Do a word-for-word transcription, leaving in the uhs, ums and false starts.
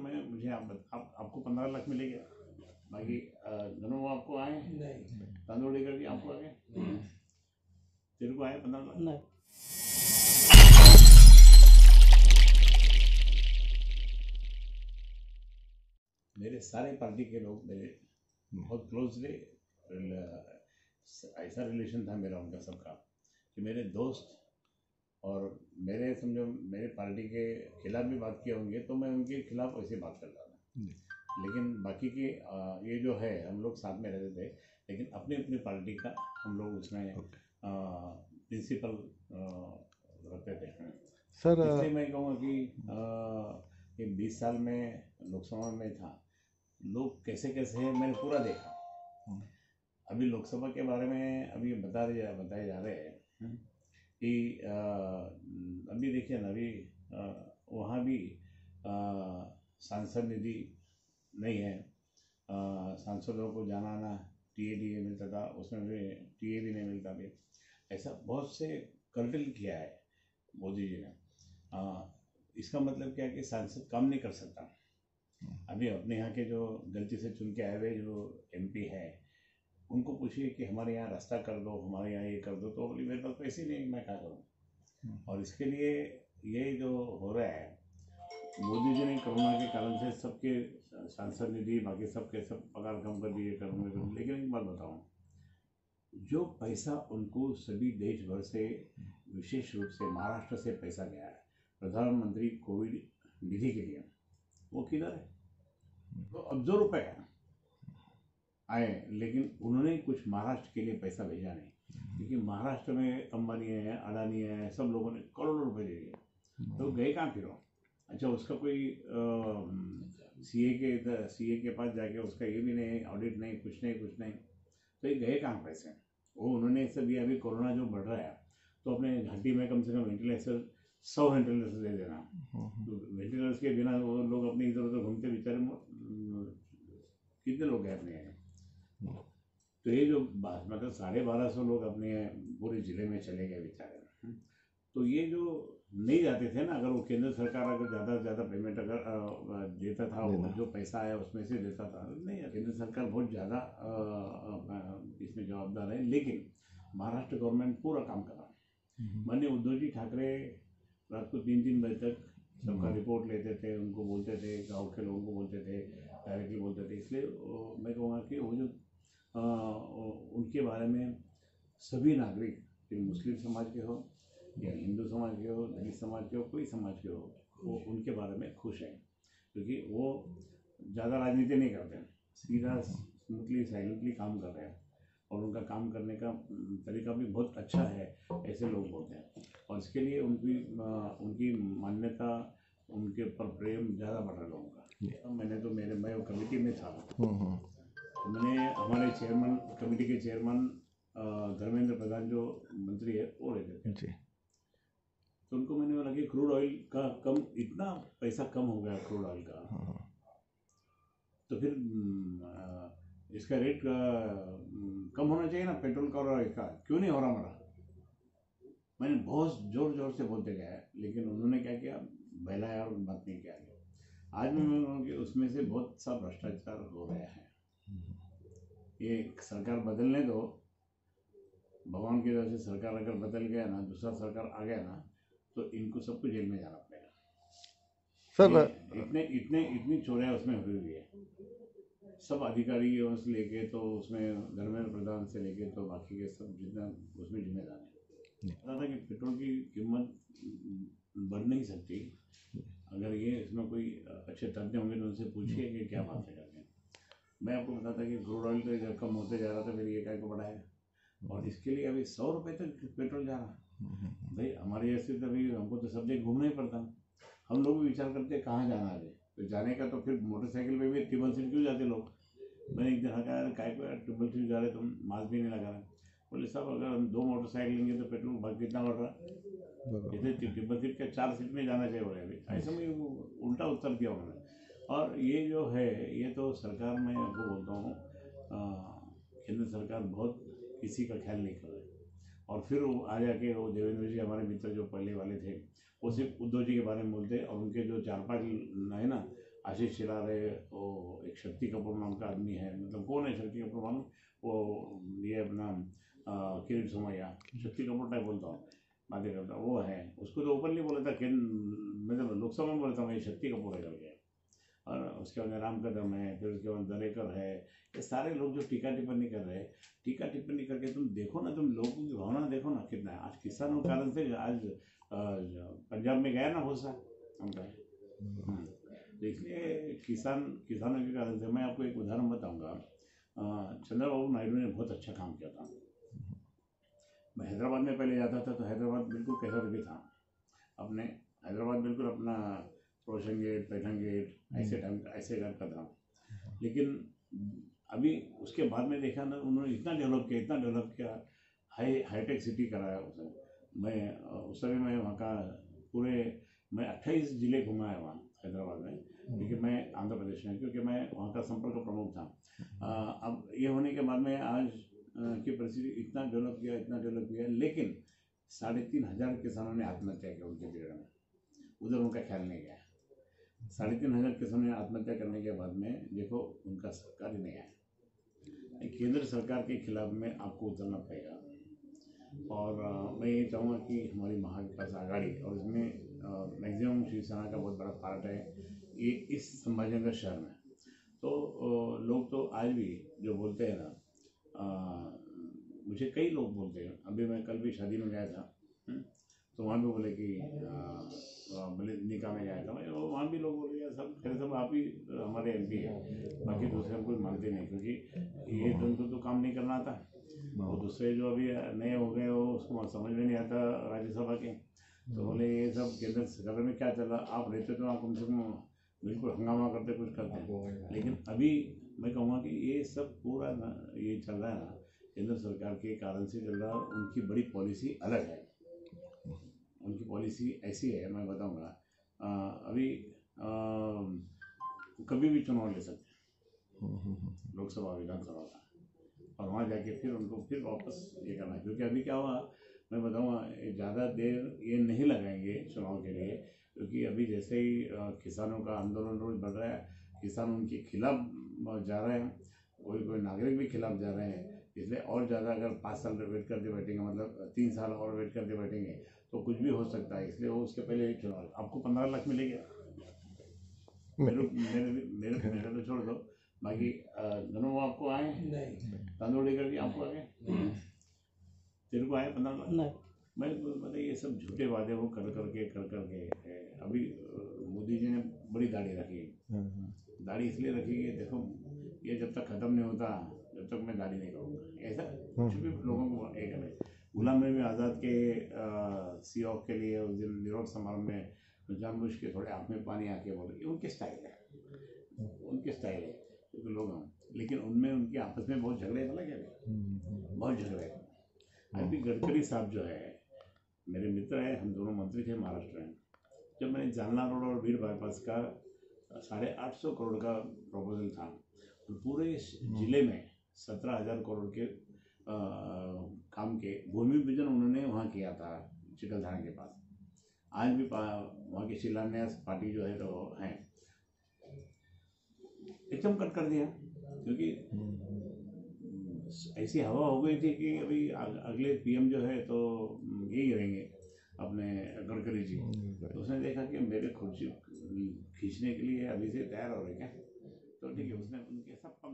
मैं मुझे आप, आप आपको पंद्रह लाख मिलेगा, बाकी दोनों आपको आए नहीं, तांदूड़ लेकर के आपको आ गए, तेरे को आए पंद्रह लाख नहीं। मेरे सारे पार्टी के लोग मेरे बहुत क्लोज थे, ऐसा रिलेशन था मेरा उनका सबका कि मेरे दोस्त, और मेरे समझो मेरे पार्टी के खिलाफ भी बात किए होंगे तो मैं उनके खिलाफ ऐसे बात करता था। लेकिन बाकी के ये जो है हम लोग साथ में रहते थे, लेकिन अपनी अपनी पार्टी का हम लोग उसमें प्रिंसिपल रखते थे सर। इसलिए मैं कहूँगा कि ये बीस साल में लोकसभा में था, लोग कैसे कैसे हैं मैंने पूरा देखा। अभी लोकसभा के बारे में अभी बता रहे बताए जा रहे हैं कि अभी देखिए ना, अभी वहाँ भी सांसद निधि नहीं है, सांसदों को जाना आना टी ए डी ए मिलता था, उसमें भी टी ए भी नहीं मिलता भी। ऐसा बहुत से कर्टल किया है मोदी जी ने। आ, इसका मतलब क्या है कि सांसद काम नहीं कर सकता। अभी अपने यहाँ के जो गलती से चुन के आए हुए जो एम पी है उनको पूछिए कि हमारे यहाँ रास्ता कर दो, हमारे यहाँ ये कर दो, तो बोली मेरे पास पैसे नहीं, मैं क्या करूँ। और इसके लिए ये जो हो रहा है, मोदी जी ने कोरोना के कारण से सबके सांसद निधि बाकी सबके सब पगार कम कर दिए करूँगे। लेकिन एक बात बताऊँ, जो पैसा उनको सभी देश भर से विशेष रूप से महाराष्ट्र से पैसा गया है प्रधानमंत्री कोविड निधि के लिए, वो किधर है? तो अब्जों रुपए आए, लेकिन उन्होंने कुछ महाराष्ट्र के लिए पैसा भेजा नहीं, क्योंकि महाराष्ट्र में अंबानी है, अडानी है, सब लोगों ने करोड़ों रुपए दे दिए, तो गए कहाँ फिर? अच्छा, उसका कोई सी ए के सी ए के पास जाके उसका ये भी नहीं, ऑडिट नहीं, कुछ नहीं कुछ नहीं, तो ये गए कहाँ पैसे? वो उन्होंने सभी अभी कोरोना जो बढ़ रहा है तो अपने घाटी में कम से कम वेंटिलेटर सौ वेंटिलेटर दे देना। तो वेंटिलेटर्स के बिना वो लोग अपने इधर उधर घूमते बेचारे, कितने लोग हैं अपने यहाँ? तो ये जो मतलब साढ़े बारह सौ लोग अपने पूरे जिले में चले गए बेचारे। तो ये जो नहीं जाते थे ना, अगर वो केंद्र सरकार अगर ज़्यादा से ज़्यादा पेमेंट अगर देता था, वो जो पैसा आया उसमें से देता था, नहीं केंद्र सरकार बहुत ज़्यादा इसमें जवाबदार है, लेकिन महाराष्ट्र गवर्नमेंट पूरा काम कर रहा है। माननीय उद्धव जी ठाकरे रात को तीन तीन बजे तक सबका रिपोर्ट लेते थे, उनको बोलते थे, गाँव के लोगों को बोलते थे, डायरेक्टली बोलते थे। इसलिए मैं कहूँगा कि वो जो आ, उनके बारे में सभी नागरिक, फिर मुस्लिम समाज के हो या हिंदू समाज के हो, दलित समाज के हो, कोई समाज के हो, वो उनके बारे में खुश हैं, क्योंकि वो ज़्यादा राजनीति नहीं करते, सीधा स्मूथली साइलेंटली काम कर रहे हैं, और उनका काम करने का तरीका भी बहुत अच्छा है, ऐसे लोग बोलते हैं। और इसके लिए उनकी उनकी मान्यता, उनके ऊपर प्रेम ज़्यादा बढ़ रहा है लोगों का। मैंने तो मेरे मैं कमेटी में था, तो मैंने हमारे चेयरमैन कमेटी के चेयरमैन धर्मेंद्र प्रधान जो मंत्री है वो रहते थे, तो उनको मैंने बोला कि क्रूड ऑयल का कम, इतना पैसा कम हो गया क्रूड ऑयल का, तो फिर इसका रेट कम होना चाहिए ना, पेट्रोल का और इसका क्यों नहीं हो रहा हमारा? मैंने बहुत जोर जोर से बोलते गया, लेकिन उन्होंने क्या किया, बहलाया और बात नहीं किया। आज मैं बोलूँगा कि उसमें से बहुत सा भ्रष्टाचार हो रहा है। ये सरकार बदलने दो, भगवान की वजह से सरकार अगर बदल गया ना, दूसरा सरकार आ गया ना, तो इनको सबको जेल में जाना पड़ेगा। सर इतने इतने इतनी चोरियां उसमें हुई हुई है, सब अधिकारियों से लेके तो उसमें धर्मेंद्र प्रधान से लेके तो बाकी के सब जितना उसमें जिम्मेदार है। पता था कि पेट्रोल की कीमत बढ़ नहीं सकती। अगर ये इसमें कोई अच्छे तज्ञ होंगे तो उनसे पूछिए कि क्या बात है करके। मैं आपको बताता कि क्रूड ऑयल तो जब कम होते जा रहा था, फिर ये क्या को बढ़ाया, और इसके लिए अभी सौ रुपये तक पेट्रोल जा रहा। भाई हमारे ऐसे तो अभी हमको तो सब जगह घूमना ही पड़ता, हम लोग भी विचार करते कहाँ जाना है, तो जाने का तो फिर मोटरसाइकिल पे भी ट्रिपल सीट क्यों जाते लोग। मैंने एक दिन कहा काय को ट्रिपल सीट जा रहे, तुम मास्क भी नहीं लगा रहे। बोले साहब अगर हम दो मोटरसाइकिल लेंगे तो पेट्रोल भाग कितना बढ़ रहा है, जैसे ट्रिपल सीट के चार सीट में जाना चाहिए। बोले अभी ऐसे में उल्टा उत्तर दिया उन्होंने। और ये जो है, ये तो सरकार में आपको बोलता हूँ, केंद्र सरकार बहुत किसी का ख्याल नहीं कर रही। और फिर वो आ जाके वो देवेंद्र जी हमारे मित्र जो पहले वाले थे, वो सिर्फ उद्धव जी के बारे में बोलते, और उनके जो चार पांच है ना आशीष चिलारे, वो एक शक्ति कपूर नाम का आदमी है, मतलब कौन है शक्ति कपूर मालूम? वो ये अपना किरीट सोमैया, शक्ति कपूर टाइप बोलता हूँ, बातें करता वो है। उसको तो ओपनली बोला था कि मतलब लोकसभा में बोला था मैं शक्ति कपूर है करके। और उसके बाद राम कदम है, फिर उसके बाद दरेकर है, ये सारे लोग जो टीका टिप्पणी कर रहे हैं, टीका टिप्पणी करके तुम देखो ना, तुम लोगों की भावना देखो ना कितना है। आज किसानों के कारण से आज पंजाब में गया ना भूसा उनका, तो इसलिए किसान किसानों के कारण से मैं आपको एक उदाहरण बताऊंगा। चंद्रबाबू नायडू ने बहुत अच्छा काम किया था। मैं हैदराबाद में पहले जाता था तो हैदराबाद बिल्कुल कैसा भी था, अपने हैदराबाद बिल्कुल अपना रोशन गेट, पैठन गेट ऐसे ढंग ऐसे टाइप का था। लेकिन अभी उसके बाद में देखा ना, उन्होंने इतना डेवलप किया, इतना डेवलप किया, हाई हाईटेक सिटी कराया उसने। मैं उस समय मैं वहाँ का पूरे मैं अट्ठाईस ज़िले घुमा है वहाँ हैदराबाद में, लेकिन मैं आंध्र प्रदेश में, क्योंकि मैं वहाँ का संपर्क प्रमुख था। आ, अब ये होने के बाद में आज की परिस्थिति इतना डेवलप किया, इतना डेवलप किया, लेकिन साढ़े तीन हज़ार किसानों ने आत्महत्या की उनके पीरियड में, उधर उनका ख्याल नहीं गया। साढ़े तीन हज़ार किसानों ने आत्महत्या करने के बाद में देखो उनका सरकार ही नहीं आया। केंद्र सरकार के खिलाफ में आपको उतरना पड़ेगा। और आ, मैं ये चाहूँगा कि हमारी महाविकास आघाड़ी, और इसमें मैक्सिमम शिवसेना का बहुत बड़ा पार्ट है ये इस संभाजीनगर शहर में, तो आ, लोग तो आज भी जो बोलते हैं ना, आ, मुझे कई लोग बोलते हैं, अभी मैं कल भी शादी में गया था तो वहाँ भी बोले कि बोले निकाह में गया था, वहाँ भी लोग बोले यार सब खैर सब आप ही हमारे एम पी है, बाकी दूसरे हम कोई मानते नहीं, क्योंकि ये तुमको तो काम नहीं करना आता। और दूसरे जो अभी नए हो गए वो उसको समझ में नहीं आता राज्यसभा के, तो बोले ये सब केंद्र सरकार में क्या चल रहा, आप रहते तो आप कम से कम बिल्कुल हंगामा करते कुछ करते हैं। लेकिन अभी मैं कहूँगा कि ये सब पूरा ना ये चल रहा है ना केंद्र सरकार के कारण से चल रहा है। उनकी बड़ी पॉलिसी अलग है, उनकी पॉलिसी ऐसी है, मैं बताऊंगा। अभी आ, कभी भी चुनाव ले सकते हैं लोकसभा विधानसभा का, और वहाँ जाके फिर उनको फिर वापस ये करना है। क्योंकि अभी क्या हुआ मैं बताऊंगा, ज़्यादा देर ये नहीं लगाएंगे चुनाव के लिए, क्योंकि अभी जैसे ही किसानों का आंदोलन रोज बढ़ रहा है, किसान उनके खिलाफ जा रहे हैं, कोई कोई नागरिक भी खिलाफ जा रहे हैं, इसलिए और ज़्यादा अगर पाँच साल वेट करते बैठेंगे, मतलब तीन साल और वेट करते बैठेंगे तो कुछ भी हो सकता है। इसलिए वो उसके पहले ही चुनाव, आपको पंद्रह लाख मिलेगा, मेरे मेरे मेरे मेरे तो छोड़ दो, बाकी दोनों आपको आए तंदूरी करके आपको आए, तेरे को आए पंद्रह लाख। मैं मतलब ये सब झूठे वादे वो कर करके कर करके अभी मोदी जी ने बड़ी दाढ़ी रखी, दाढ़ी इसलिए रखी कि देखो ये जब तक ख़त्म नहीं होता जब तक मैं दाढ़ी नहीं करूँगा, ऐसा कुछ भी लोगों को एक है। गुलाम नबी आज़ाद के सी ऑफ के लिए उस दिन निरोध समारोह में जानबूझ के थोड़े आँख में पानी आके बोले, उनके स्टाइल है, उनके स्टाइल है क्योंकि लोग हैं, लेकिन उनमें उनके आपस में बहुत झगड़े वाला क्या बहुत झगड़े। अभी गडकरी साहब जो है मेरे मित्र हैं, हम दोनों मंत्री थे महाराष्ट्र में, जब मैंने जालना रोड और बीड़ बाईपास का साढ़े आठ सौ करोड़ का प्रपोजल था, और पूरे जिले में सत्रह हजार करोड़ के आ, काम के भूमि पूजन उन्होंने वहाँ किया था चिकलधारा के पास। आज भी वहाँ के शिलान्यास पार्टी जो है तो हैं एकदम कट कर दिया, क्योंकि ऐसी हवा हो गई थी कि अभी अगले पीएम जो है तो यही रहेंगे अपने गडकरी जी। तो उसने देखा कि मेरे खुर्सी खींचने के लिए अभी से तैयार हो रहे क्या, तो ठीक है उसने उनके सब